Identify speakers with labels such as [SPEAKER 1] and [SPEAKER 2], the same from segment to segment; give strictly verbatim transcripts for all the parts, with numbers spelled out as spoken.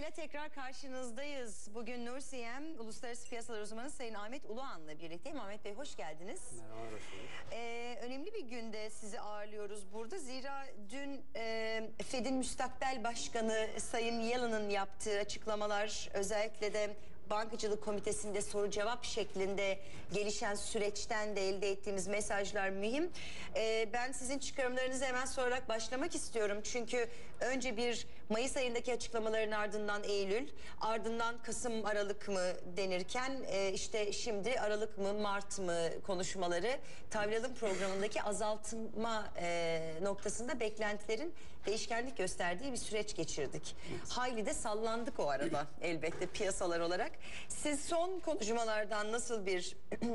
[SPEAKER 1] ile tekrar karşınızdayız. Bugün Nur C M Uluslararası Piyasalar Uzmanı Sayın Ahmet Uluhan'la birlikteyim. Ahmet Bey hoş geldiniz.
[SPEAKER 2] Merhaba, hoş bulduk.
[SPEAKER 1] Ee, önemli bir günde sizi ağırlıyoruz burada. Zira dün e, Fed'in müstakbel başkanı Sayın Yellen'ın yaptığı açıklamalar, özellikle de Bankacılık Komitesi'nde soru cevap şeklinde gelişen süreçten de elde ettiğimiz mesajlar mühim. Ee, ben sizin çıkarımlarınızı hemen sorarak başlamak istiyorum. Çünkü önce bir Mayıs ayındaki açıklamaların ardından Eylül, ardından Kasım Aralık mı denirken e, işte şimdi Aralık mı Mart mı konuşmaları tahvil programındaki azaltma e, noktasında beklentilerin değişkenlik gösterdiği bir süreç geçirdik. Hayli de sallandık o arada elbette piyasalar olarak. Siz son konuşmalardan nasıl bir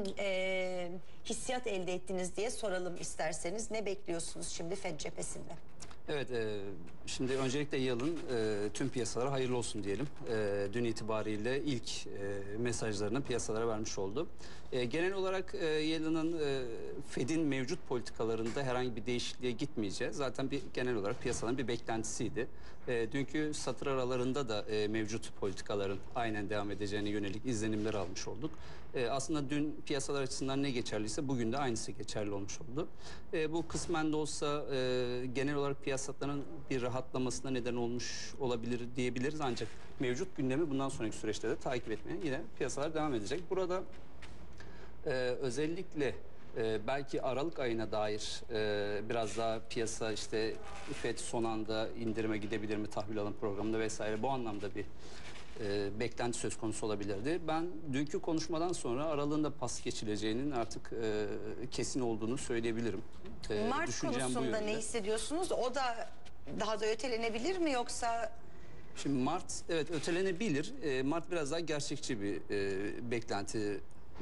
[SPEAKER 1] e, hissiyat elde ettiniz diye soralım isterseniz. Ne bekliyorsunuz şimdi Fed cephesinde?
[SPEAKER 2] Evet, e, şimdi öncelikle Yellen e, tüm piyasalara hayırlı olsun diyelim. E, dün itibariyle ilk e, mesajlarını piyasalara vermiş oldu. E, genel olarak e, Yellen'ın e, Fed'in mevcut politikalarında herhangi bir değişikliğe gitmeyeceği zaten bir genel olarak piyasaların bir beklentisiydi. E, dünkü satır aralarında da e, mevcut politikaların aynen devam edeceğine yönelik izlenimler almış olduk. E, aslında dün piyasalar açısından ne geçerliyse bugün de aynısı geçerli olmuş oldu. E, bu kısmen de olsa e, genel olarak piyasaların bir rahatlamasına neden olmuş olabilir diyebiliriz. Ancak mevcut gündemi bundan sonraki süreçte de takip etmeye yine piyasalar devam edecek. Burada e, özellikle e, belki Aralık ayına dair e, biraz daha piyasa işte Fed son anda indirime gidebilir mi tahvil alım programında vesaire bu anlamda bir E, beklenti söz konusu olabilirdi. Ben dünkü konuşmadan sonra aralığında pas geçileceğinin artık e, kesin olduğunu söyleyebilirim. E,
[SPEAKER 1] Mart konusunda ne hissediyorsunuz? O da daha da ötelenebilir mi yoksa?
[SPEAKER 2] Şimdi Mart evet ötelenebilir. E, Mart biraz daha gerçekçi bir e, beklenti.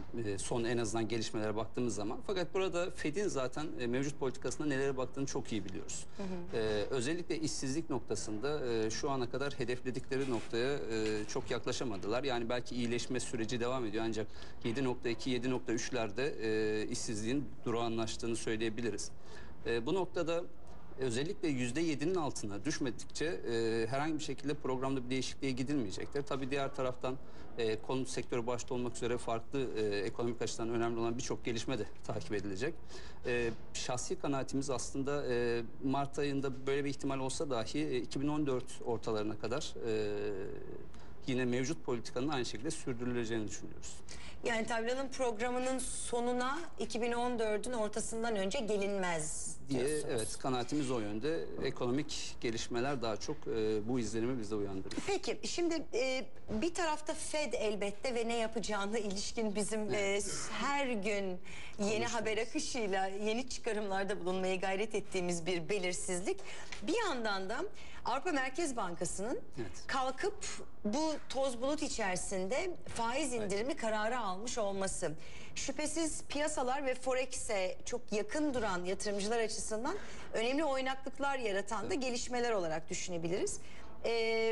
[SPEAKER 2] Son en azından gelişmelere baktığımız zaman. Fakat burada Fed'in zaten mevcut politikasında nelere baktığını çok iyi biliyoruz. Hı hı. Ee, özellikle işsizlik noktasında e, şu ana kadar hedefledikleri noktaya e, çok yaklaşamadılar. Yani belki iyileşme süreci devam ediyor ancak yedi nokta iki yedi nokta üçlerde e, işsizliğin durağanlaştığını söyleyebiliriz. E, bu noktada özellikle yüzde yedinin altına düşmedikçe e, herhangi bir şekilde programda bir değişikliğe gidilmeyecektir. Tabii diğer taraftan e, konut sektörü başta olmak üzere farklı e, ekonomik açıdan önemli olan birçok gelişme de takip edilecek. E, şahsi kanaatimiz aslında e, Mart ayında böyle bir ihtimal olsa dahi e, iki bin on dört ortalarına kadar e, yine mevcut politikanın aynı şekilde sürdürüleceğini düşünüyoruz.
[SPEAKER 1] Yani tahvil alım programının sonuna iki bin on dördün ortasından önce gelinmez
[SPEAKER 2] diye
[SPEAKER 1] diyorsunuz.
[SPEAKER 2] Evet, kanaatimiz o yönde. Ekonomik gelişmeler daha çok e, bu izlenimi bizde uyandırıyor.
[SPEAKER 1] Peki şimdi e, bir tarafta Fed elbette ve ne yapacağına ilişkin bizim evet. e, her gün yeni haber akışıyla yeni çıkarımlarda bulunmaya gayret ettiğimiz bir belirsizlik. Bir yandan da Avrupa Merkez Bankası'nın evet. kalkıp bu toz bulut içerisinde faiz indirimi evet. kararı almış olması. Şüphesiz piyasalar ve Forex'e çok yakın duran yatırımcılar açısından önemli oynaklıklar yaratan evet. da gelişmeler olarak düşünebiliriz. Ee,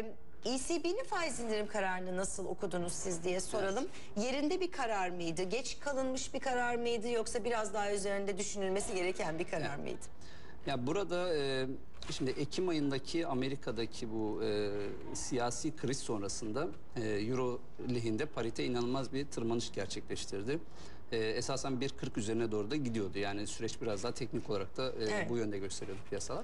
[SPEAKER 1] E C B'nin faiz indirim kararını nasıl okudunuz siz diye soralım. Evet. Yerinde bir karar mıydı? Geç kalınmış bir karar mıydı? Yoksa biraz daha üzerinde düşünülmesi gereken bir karar evet. mıydı?
[SPEAKER 2] Ya burada e, şimdi Ekim ayındaki Amerika'daki bu e, siyasi kriz sonrasında e, Euro lehinde parite inanılmaz bir tırmanış gerçekleştirdi. E, esasen bir kırk üzerine doğru da gidiyordu. Yani süreç biraz daha teknik olarak da e, evet. bu yönde gösteriyordu piyasalar.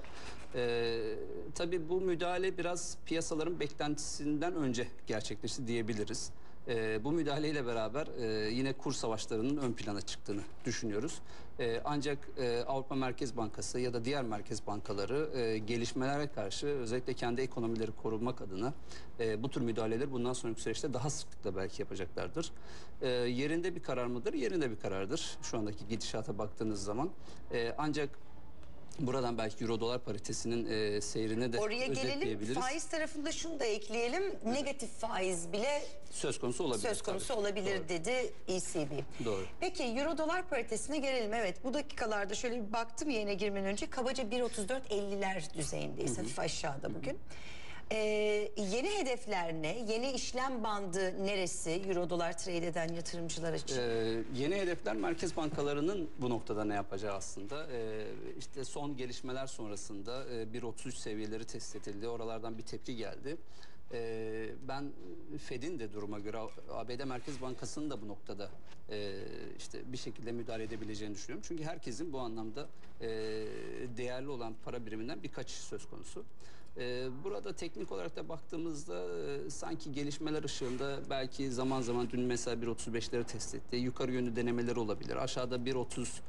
[SPEAKER 2] E, tabii bu müdahale biraz piyasaların beklentisinden önce gerçekleşti diyebiliriz. E, bu müdahaleyle beraber e, yine kur savaşlarının ön plana çıktığını düşünüyoruz. E, ancak e, Avrupa Merkez Bankası ya da diğer merkez bankaları e, gelişmelere karşı özellikle kendi ekonomileri korumak adına e, bu tür müdahaleleri bundan sonraki süreçte daha sıklıkla belki yapacaklardır. E, yerinde bir karar mıdır? Yerinde bir karardır. Şu andaki gidişata baktığınız zaman. E, ancak buradan belki euro dolar paritesinin e, seyrine de
[SPEAKER 1] oraya gelelim. Faiz tarafında şunu da ekleyelim. Evet. Negatif faiz bile
[SPEAKER 2] söz konusu olabilir.
[SPEAKER 1] Söz konusu tabii. olabilir Doğru. dedi E C B.
[SPEAKER 2] Doğru.
[SPEAKER 1] Peki euro dolar paritesine gelelim. Evet, bu dakikalarda şöyle bir baktım yayına girmeden önce kabaca bir otuz dört elliler düzeyindeyiz. Hafif aşağıda bugün. Hı hı. Ee, yeni hedefler ne? Yeni işlem bandı neresi euro dolar trade eden yatırımcılar için?
[SPEAKER 2] Ee, yeni hedefler merkez bankalarının bu noktada ne yapacağı aslında. Ee, işte son gelişmeler sonrasında e, bir otuz üç seviyeleri test edildi. Oralardan bir tepki geldi. Ee, ben Fed'in de duruma göre A B D Merkez Bankası'nın da bu noktada e, işte bir şekilde müdahale edebileceğini düşünüyorum. Çünkü herkesin bu anlamda e, değerli olan para biriminden bir kaçış söz konusu. E, burada teknik olarak da baktığımızda e, sanki gelişmeler ışığında belki zaman zaman dün mesela bir otuz beşleri test etti. Yukarı yönlü denemeleri olabilir. Aşağıda bir otuz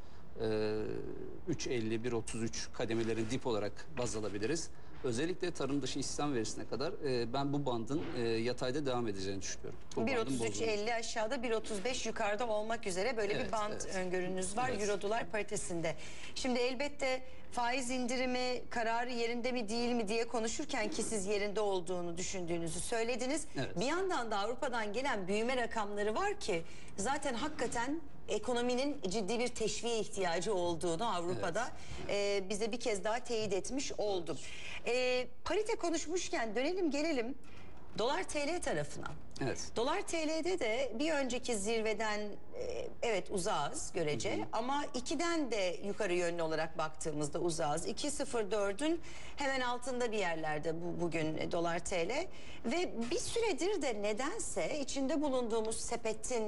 [SPEAKER 2] üç elli bir otuz üç kademelerin dip olarak baz alabiliriz. Özellikle tarım dışı istihdam verisine kadar e, ben bu bandın e, yatayda devam edeceğini düşünüyorum. Bu
[SPEAKER 1] bir
[SPEAKER 2] bandın
[SPEAKER 1] otuz üç
[SPEAKER 2] bozulması.
[SPEAKER 1] elli aşağıda, bir otuz beş yukarıda olmak üzere böyle
[SPEAKER 2] Evet,
[SPEAKER 1] bir band
[SPEAKER 2] evet.
[SPEAKER 1] öngörünüz var
[SPEAKER 2] Evet.
[SPEAKER 1] Euro dolar paritesinde. Şimdi elbette faiz indirimi kararı yerinde mi değil mi diye konuşurken ki siz yerinde olduğunu düşündüğünüzü söylediniz.
[SPEAKER 2] Evet.
[SPEAKER 1] Bir yandan da Avrupa'dan gelen büyüme rakamları var ki zaten hakikaten ekonominin ciddi bir teşviğe ihtiyacı olduğunu Avrupa'da e, bize bir kez daha teyit etmiş oldu. E, parite konuşmuşken dönelim gelelim dolar T L tarafına.
[SPEAKER 2] Evet.
[SPEAKER 1] Dolar T L'de de bir önceki zirveden e, evet uzağız görece, hı hı, ama ikiden de yukarı yönlü olarak baktığımızda uzağız. iki nokta sıfır dördün hemen altında bir yerlerde bu bugün e, dolar T L ve bir süredir de nedense içinde bulunduğumuz sepetin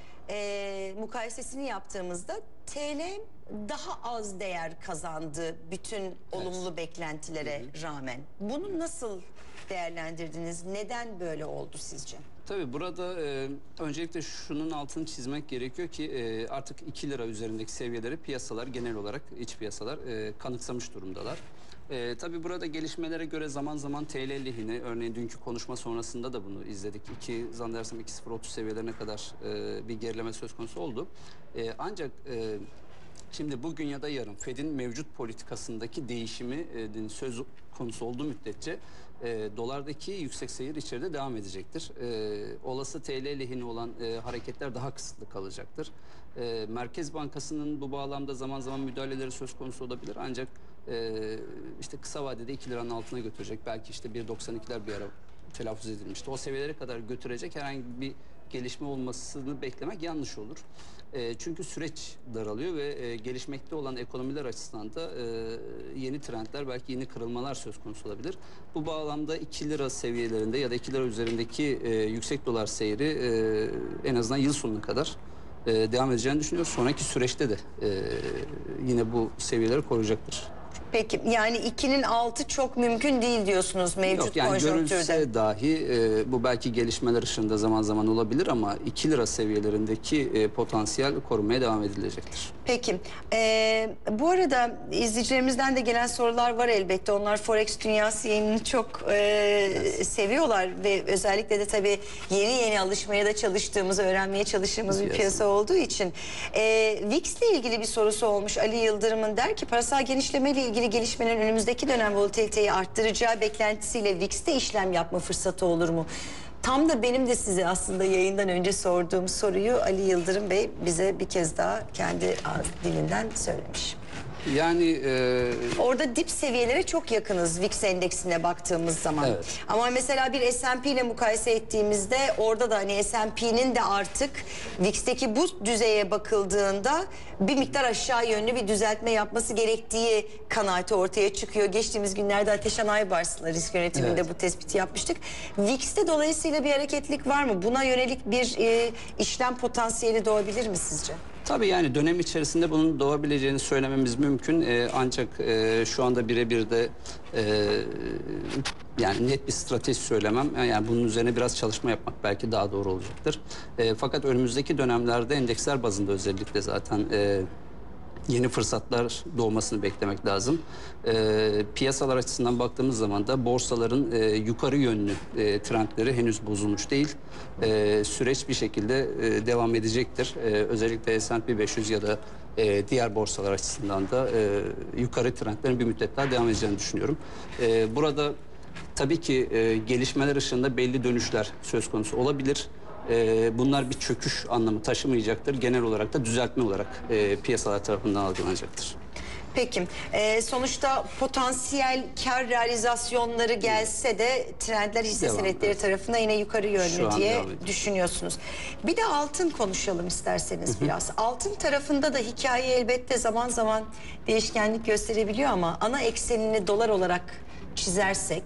[SPEAKER 1] e, mukayesesini yaptığımızda T L daha az değer kazandı bütün olumlu evet. beklentilere, hı hı, rağmen. Bunu nasıl değerlendirdiniz? Neden böyle oldu sizce?
[SPEAKER 2] Tabii burada e, öncelikle şunun altını çizmek gerekiyor ki e, artık iki lira üzerindeki seviyeleri piyasalar genel olarak iç piyasalar e, kanıksamış durumdalar. E, tabii burada gelişmelere göre zaman zaman T L lehine, örneğin dünkü konuşma sonrasında da bunu izledik. iki zannedersem iki nokta sıfır otuz seviyelerine kadar e, bir gerileme söz konusu oldu. E, ancak e, şimdi bugün ya da yarın Fed'in mevcut politikasındaki değişimi e, söz konusu olduğu müddetçe e, dolardaki yüksek seyir içeride devam edecektir. E, olası T L lehine olan e, hareketler daha kısıtlı kalacaktır. E, Merkez Bankası'nın bu bağlamda zaman zaman müdahaleleri söz konusu olabilir. Ancak e, işte kısa vadede iki liranın altına götürecek. Belki işte bir doksan ikiler bir ara telaffuz edilmişti. O seviyelere kadar götürecek herhangi bir gelişme olmasını beklemek yanlış olur. E, çünkü süreç daralıyor ve e, gelişmekte olan ekonomiler açısından da e, yeni trendler, belki yeni kırılmalar söz konusu olabilir. Bu bağlamda iki lira seviyelerinde ya da iki lira üzerindeki e, yüksek dolar seyri e, en azından yıl sonuna kadar e, devam edeceğini düşünüyoruz. Sonraki süreçte de e, yine bu seviyeleri koruyacaktır.
[SPEAKER 1] Peki yani ikinin altı çok mümkün değil diyorsunuz mevcut
[SPEAKER 2] Yok, yani
[SPEAKER 1] konjonktürde.
[SPEAKER 2] görülse dahi e, bu belki gelişmeler ışığında zaman zaman olabilir ama iki lira seviyelerindeki e, potansiyel korumaya devam edilecektir.
[SPEAKER 1] Peki e, bu arada izleyicilerimizden de gelen sorular var elbette. Onlar Forex dünyası yayınını çok e, evet. seviyorlar ve özellikle de tabii yeni yeni alışmaya da çalıştığımız, öğrenmeye çalıştığımız bir piyasa olduğu için. E, V I X ile ilgili bir sorusu olmuş Ali Yıldırım'ın, der ki parasal genişlemeyle ilgili gelişmenin önümüzdeki dönem volatiliteyi arttıracağı beklentisiyle V I X'te işlem yapma fırsatı olur mu? Tam da benim de size aslında yayından önce sorduğum soruyu Ali Yıldırım Bey bize bir kez daha kendi dilinden söylemiş.
[SPEAKER 2] Yani e...
[SPEAKER 1] orada dip seviyelere çok yakınız V I X endeksine baktığımız zaman. Evet. Ama mesela bir S and P ile mukayese ettiğimizde orada da hani S and P'nin de artık V I X'teki bu düzeye bakıldığında bir miktar aşağı yönlü bir düzeltme yapması gerektiği kanaati ortaya çıkıyor. Geçtiğimiz günlerde Ateşan Aybars'la risk yönetiminde evet. bu tespiti yapmıştık. V I X'te dolayısıyla bir hareketlilik var mı? Buna yönelik bir e, işlem potansiyeli doğabilir mi sizce?
[SPEAKER 2] Tabii yani dönem içerisinde bunun doğabileceğini söylememiz mümkün. Ee, ancak e, şu anda birebir de e, yani net bir strateji söylemem. Yani bunun üzerine biraz çalışma yapmak belki daha doğru olacaktır. E, fakat önümüzdeki dönemlerde endeksler bazında özellikle zaten e, yeni fırsatlar doğmasını beklemek lazım. E, piyasalar açısından baktığımız zaman da borsaların e, yukarı yönlü e, trendleri henüz bozulmuş değil. E, süreç bir şekilde e, devam edecektir. E, özellikle S and P beş yüz ya da e, diğer borsalar açısından da e, yukarı trendlerin bir müddet daha devam edeceğini düşünüyorum. E, burada tabii ki e, gelişmeler ışığında belli dönüşler söz konusu olabilir. Bunlar bir çöküş anlamı taşımayacaktır. Genel olarak da düzeltme olarak e, piyasalar tarafından algılanacaktır.
[SPEAKER 1] Peki e, sonuçta potansiyel kar realizasyonları gelse de trendler hisse devam, senetleri evet. tarafına yine yukarı yönlü diye düşünüyorsunuz. Bir de altın konuşalım isterseniz hı hı. biraz. Altın tarafında da hikaye elbette zaman zaman değişkenlik gösterebiliyor ama ana eksenini dolar olarak çizersek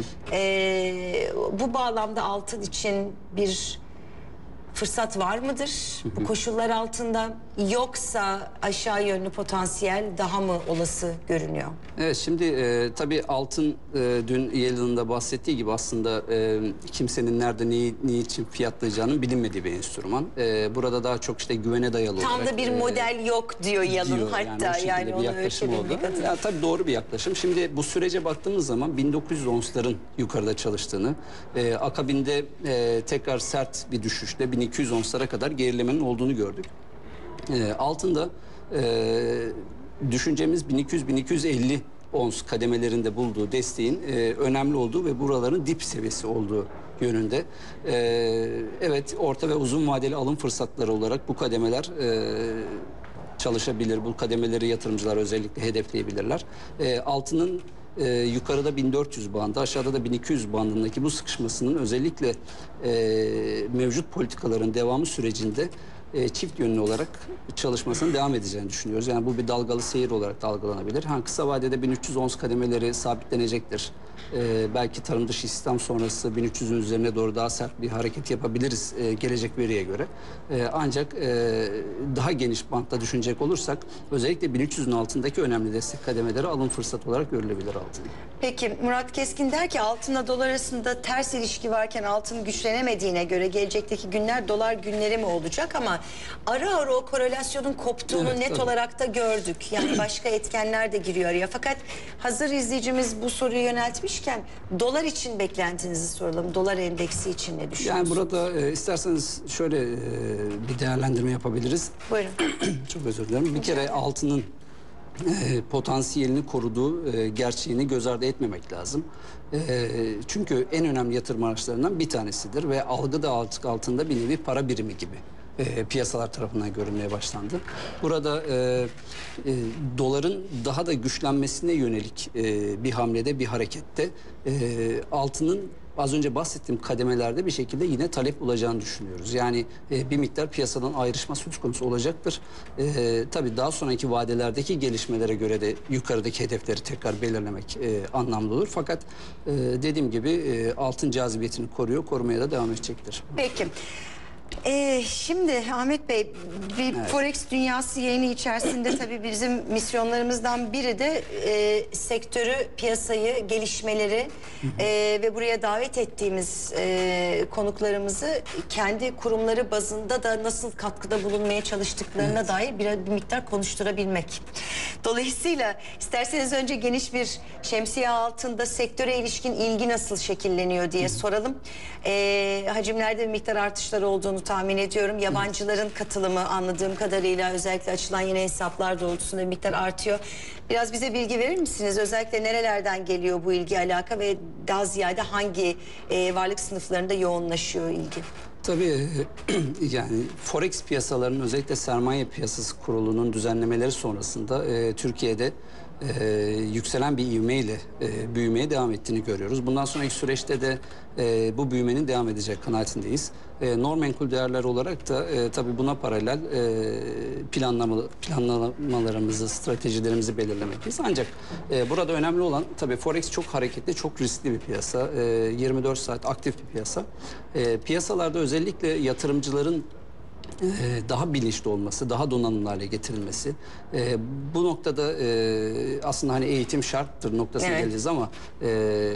[SPEAKER 1] e, bu bağlamda altın için bir fırsat var mıdır bu koşullar altında, yoksa aşağı yönlü potansiyel daha mı olası görünüyor?
[SPEAKER 2] Evet, şimdi e, tabii altın e, dün Yellen'ın da bahsettiği gibi aslında e, kimsenin nerede neyi, ne için fiyatlayacağının bilinmediği bir enstrüman. E, burada daha çok işte güvene dayalı
[SPEAKER 1] Tam
[SPEAKER 2] olarak.
[SPEAKER 1] da bir
[SPEAKER 2] e,
[SPEAKER 1] model yok diyor Yellen
[SPEAKER 2] diyor.
[SPEAKER 1] hatta,
[SPEAKER 2] yani,
[SPEAKER 1] yani,
[SPEAKER 2] bir
[SPEAKER 1] onu
[SPEAKER 2] yaklaşım oldu.
[SPEAKER 1] ölçebilmek adına.
[SPEAKER 2] Ya, tabii doğru bir yaklaşım. Şimdi bu sürece baktığımız zaman bin dokuz yüz onsların yukarıda çalıştığını, e, akabinde e, tekrar sert bir düşüşle bin iki yüz onslara kadar gerilemenin olduğunu gördük. E, altında e, düşüncemiz bin iki yüz bin iki yüz elli ons kademelerinde bulduğu desteğin e, önemli olduğu ve buraların dip seviyesi olduğu yönünde. E, evet, orta ve uzun vadeli alım fırsatları olarak bu kademeler e, çalışabilir. Bu kademeleri yatırımcılar özellikle hedefleyebilirler. E, altının e, yukarıda bin dört yüz bandı, aşağıda da bin iki yüz bandındaki bu sıkışmasının özellikle e, mevcut politikaların devamı sürecinde e, çift yönlü olarak çalışmasının devam edeceğini düşünüyoruz. Yani bu bir dalgalı seyir olarak dalgalanabilir. Ha, kısa vadede bin üç yüz ons kademeleri sabitlenecektir. E, belki tarım dışı istihdam sonrası bin üç yüzün üzerine doğru daha sert bir hareket yapabiliriz e, gelecek veriye göre. E, ancak e, daha geniş bantta düşünecek olursak özellikle bin üç yüzün altındaki önemli destek kademeleri alım fırsatı olarak görülebilir altın.
[SPEAKER 1] Peki Murat Keskin der ki altınla dolar arasında ters ilişki varken altın güçlenemediğine göre gelecekteki günler dolar günleri mi olacak, ama ara ara o korelasyonun koptuğunu
[SPEAKER 2] Evet,
[SPEAKER 1] net
[SPEAKER 2] tabii.
[SPEAKER 1] olarak da gördük. Yani başka etkenler de giriyor araya. Fakat hazır izleyicimiz bu soruyu yöneltmişken dolar için beklentinizi soralım. Dolar endeksi için ne düşünüyorsunuz?
[SPEAKER 2] Yani burada e, isterseniz şöyle e, bir değerlendirme yapabiliriz.
[SPEAKER 1] Buyurun.
[SPEAKER 2] Çok özür dilerim. Bir kere altının e, potansiyelini koruduğu e, gerçeğini göz ardı etmemek lazım. E, çünkü en önemli yatırım araçlarından bir tanesidir ve algı da artık altında bir nevi para birimi gibi e, piyasalar tarafından görülmeye başlandı. Burada e, e, doların daha da güçlenmesine yönelik e, bir hamlede, bir harekette e, altının az önce bahsettiğim kademelerde bir şekilde yine talep olacağını düşünüyoruz. Yani e, bir miktar piyasadan ayrışma söz konusu olacaktır. E, tabii daha sonraki vadelerdeki gelişmelere göre de yukarıdaki hedefleri tekrar belirlemek e, anlamlı olur. Fakat e, dediğim gibi e, altın cazibiyetini koruyor, korumaya da devam edecektir.
[SPEAKER 1] Peki. Ee, şimdi Ahmet Bey, bir
[SPEAKER 2] Evet.
[SPEAKER 1] Forex dünyası yayını içerisinde tabii bizim misyonlarımızdan biri de e, sektörü, piyasayı, gelişmeleri e, ve buraya davet ettiğimiz e, konuklarımızı kendi kurumları bazında da nasıl katkıda bulunmaya çalıştıklarına
[SPEAKER 2] Evet.
[SPEAKER 1] dair bir, bir miktar konuşturabilmek. Dolayısıyla isterseniz önce geniş bir şemsiye altında sektöre ilişkin ilgi nasıl şekilleniyor diye soralım. E, hacimlerde bir miktar artışlar olduğunu tahmin ediyorum. Yabancıların katılımı anladığım kadarıyla özellikle açılan yeni hesaplar doğrultusunda bir miktar artıyor. Biraz bize bilgi verir misiniz? Özellikle nerelerden geliyor bu ilgi, alaka ve daha ziyade hangi e, varlık sınıflarında yoğunlaşıyor ilgi?
[SPEAKER 2] Tabii yani Forex piyasalarının özellikle sermaye piyasası kurulunun düzenlemeleri sonrasında e, Türkiye'de e, yükselen bir ivmeyle e, büyümeye devam ettiğini görüyoruz. Bundan sonraki süreçte de e, bu büyümenin devam edecek kanaatindeyiz. E, normenkul değerler olarak da e, tabii buna paralel e, planlama, planlamalarımızı, stratejilerimizi belirlemekteyiz. Ancak e, burada önemli olan tabii Forex çok hareketli, çok riskli bir piyasa. E, yirmi dört saat aktif bir piyasa. E, piyasalarda özellikle yatırımcıların e, daha bilinçli olması, daha donanımlı hale getirilmesi. E, bu noktada e, aslında hani eğitim şarttır noktasına
[SPEAKER 1] Evet.
[SPEAKER 2] geleceğiz ama e,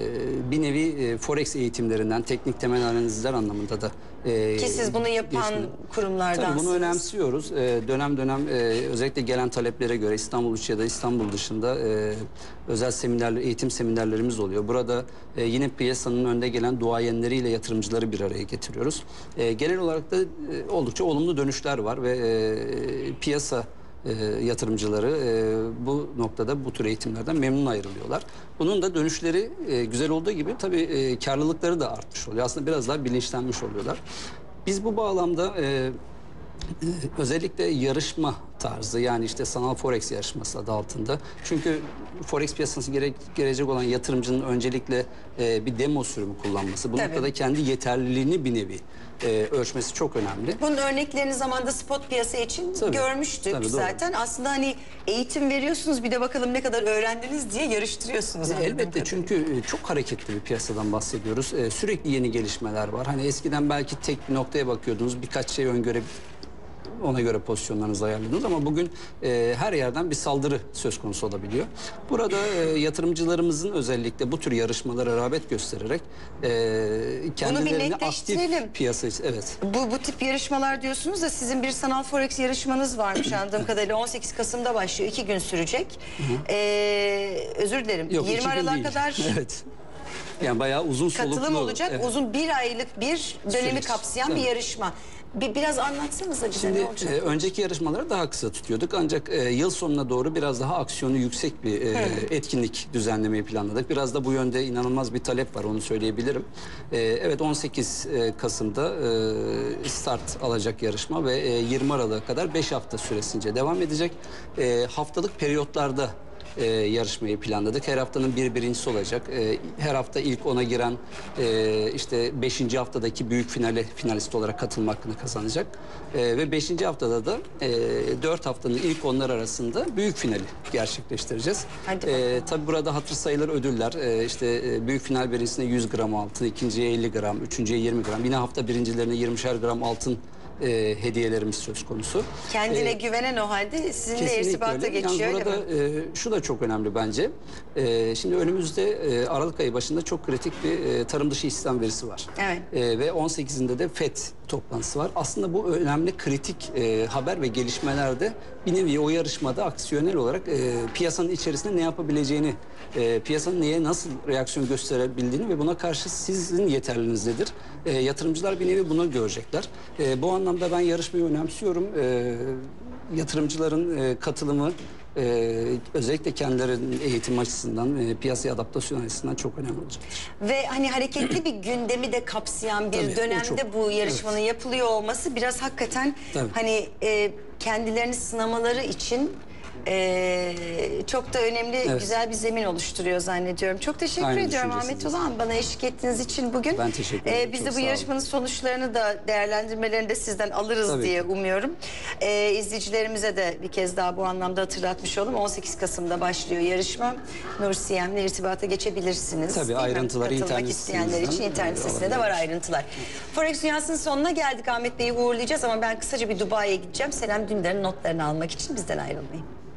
[SPEAKER 2] bir nevi e, Forex eğitimlerinden, teknik temel analizler anlamında da e,
[SPEAKER 1] Ki siz bunu yapan
[SPEAKER 2] geçme-
[SPEAKER 1] kurumlardansınız.
[SPEAKER 2] Tabii bunu önemsiyoruz. Ee, dönem dönem e, özellikle gelen taleplere göre İstanbul içi ya da İstanbul dışında e, özel seminerler, eğitim seminerlerimiz oluyor. Burada e, yine piyasanın önde gelen duayenleriyle yatırımcıları bir araya getiriyoruz. E, genel olarak da e, oldukça olumlu dönüşler var ve e, piyasa e, yatırımcıları e, bu noktada bu tür eğitimlerden memnun ayrılıyorlar. Bunun da dönüşleri e, güzel olduğu gibi tabii e, karlılıkları da artmış oluyor. Aslında biraz daha bilinçlenmiş oluyorlar. Biz bu bağlamda e, Özellikle yarışma tarzı, yani işte sanal forex yarışması adı altında. Çünkü forex piyasası gerek, gelecek olan yatırımcının öncelikle e, bir demo sürümü kullanması. Bu
[SPEAKER 1] Tabii.
[SPEAKER 2] noktada kendi yeterliliğini bir nevi e, ölçmesi çok önemli.
[SPEAKER 1] Bunun örneklerini zamanda spot piyasa için
[SPEAKER 2] Tabii,
[SPEAKER 1] görmüştük
[SPEAKER 2] tabii, doğru.
[SPEAKER 1] zaten. Aslında hani eğitim veriyorsunuz, bir de bakalım ne kadar öğrendiniz diye yarıştırıyorsunuz. anladığım
[SPEAKER 2] Elbette,
[SPEAKER 1] kadarıyla.
[SPEAKER 2] çünkü e, çok hareketli bir piyasadan bahsediyoruz. E, sürekli yeni gelişmeler var. Hani eskiden belki tek bir noktaya bakıyordunuz, birkaç şey öngöre ona göre pozisyonlarınızı ayarladınız, ama bugün e, her yerden bir saldırı söz konusu olabiliyor. Burada e, yatırımcılarımızın özellikle bu tür yarışmalara rağbet göstererek e, kendilerini aktif
[SPEAKER 1] netleştirelim.
[SPEAKER 2] piyasa, evet.
[SPEAKER 1] Bu, bu tip yarışmalar diyorsunuz da sizin bir sanal forex yarışmanız varmış anladığım kadarıyla. on sekiz Kasım'da başlıyor. iki gün sürecek. Ee, özür dilerim.
[SPEAKER 2] Yok, iki
[SPEAKER 1] yirmi
[SPEAKER 2] gün
[SPEAKER 1] Aralık'a
[SPEAKER 2] değil.
[SPEAKER 1] kadar
[SPEAKER 2] Evet. Yani bayağı uzun soluklu.
[SPEAKER 1] katılım olacak.
[SPEAKER 2] Evet.
[SPEAKER 1] Uzun bir aylık bir dönemi
[SPEAKER 2] Süreç.
[SPEAKER 1] kapsayan
[SPEAKER 2] Tabii.
[SPEAKER 1] bir yarışma. Bir, biraz anlatsanıza bize
[SPEAKER 2] Şimdi
[SPEAKER 1] ne olacak?
[SPEAKER 2] e, önceki yarışmaları daha kısa tutuyorduk, ancak e, yıl sonuna doğru biraz daha aksiyonu yüksek bir e, etkinlik düzenlemeyi planladık. Biraz da bu yönde inanılmaz bir talep var, onu söyleyebilirim. E, evet, on sekiz Kasım'da e, start alacak yarışma ve e, yirmi Aralık'a kadar beş hafta süresince devam edecek. E, haftalık periyotlarda e, yarışmayı planladık. Her haftanın bir birincisi olacak. E, her hafta ilk ona giren e, işte beşinci haftadaki büyük finale finalist olarak katılma hakkını kazanacak. E, ve beşinci haftada da e, dört haftanın ilk onlar arasında büyük finali gerçekleştireceğiz.
[SPEAKER 1] Hadi bakalım.
[SPEAKER 2] E, tabii burada hatır sayılır ödüller. E, işte e, büyük final birincisine yüz gram altın, ikinciye elli gram, üçüncüye yirmi gram. Yine hafta birincilerine yirmişer gram altın e, hediyelerimiz söz konusu.
[SPEAKER 1] Kendine
[SPEAKER 2] E,
[SPEAKER 1] güvenen o halde sizinle
[SPEAKER 2] Kesinlikle
[SPEAKER 1] irtibata
[SPEAKER 2] öyle.
[SPEAKER 1] geçiyor.
[SPEAKER 2] Yalnız
[SPEAKER 1] öyle
[SPEAKER 2] burada
[SPEAKER 1] mi?
[SPEAKER 2] e, şu da çok önemli bence. E, şimdi önümüzde e, Aralık ayı başında çok kritik bir e, tarım dışı istihdam verisi var.
[SPEAKER 1] Evet.
[SPEAKER 2] E, ve on sekizinde de F E D toplantısı var. Aslında bu önemli kritik e, haber ve gelişmelerde bir nevi o yarışmada aksiyonel olarak e, piyasanın içerisinde ne yapabileceğini, e, piyasanın neye nasıl reaksiyon gösterebildiğini ve buna karşı sizin yeterliliğiniz nedir? E, yatırımcılar bir nevi bunu görecekler. E, bu anlamda ben yarışmayı önemsiyorum. E, yatırımcıların e, katılımı e, özellikle kendilerinin eğitim açısından, e, piyasaya adaptasyon açısından çok önemli olacaktır.
[SPEAKER 1] Ve hani hareketli bir gündemi de kapsayan bir
[SPEAKER 2] Tabii, o
[SPEAKER 1] dönemde
[SPEAKER 2] çok-
[SPEAKER 1] bu yarışmanın yapılıyor olması biraz hakikaten
[SPEAKER 2] Tabii.
[SPEAKER 1] hani e, kendilerini sınamaları için e, çok da önemli,
[SPEAKER 2] Evet.
[SPEAKER 1] güzel bir zemin oluşturuyor zannediyorum. Çok teşekkür
[SPEAKER 2] Aynı
[SPEAKER 1] ediyorum Ahmet
[SPEAKER 2] düşüncesindeyiz.
[SPEAKER 1] Ulan, bana eşlik ettiğiniz için bugün.
[SPEAKER 2] Ben teşekkür ederim,
[SPEAKER 1] Biz
[SPEAKER 2] çok
[SPEAKER 1] de bu
[SPEAKER 2] sağ olun.
[SPEAKER 1] yarışmanın sonuçlarını da, değerlendirmelerini de sizden alırız
[SPEAKER 2] Tabii
[SPEAKER 1] diye
[SPEAKER 2] ki.
[SPEAKER 1] umuyorum. E, izleyicilerimize de bir kez daha bu anlamda hatırlatmış olalım. on sekiz Kasım'da başlıyor yarışma. Nur Siyem'le irtibata geçebilirsiniz.
[SPEAKER 2] Tabii,
[SPEAKER 1] Değil mi?
[SPEAKER 2] ayrıntıları
[SPEAKER 1] Katılmak
[SPEAKER 2] internet
[SPEAKER 1] isteyenler için
[SPEAKER 2] sitemizden,
[SPEAKER 1] internet
[SPEAKER 2] e,
[SPEAKER 1] sitesinde de var
[SPEAKER 2] alabiliyoruz.
[SPEAKER 1] ayrıntılar. Forex Dünyası'nın sonuna geldik. Ahmet Bey'i uğurlayacağız ama ben kısaca bir Dubai'ye gideceğim. Selam Dündar'ın notlarını almak için bizden ayrılmayın.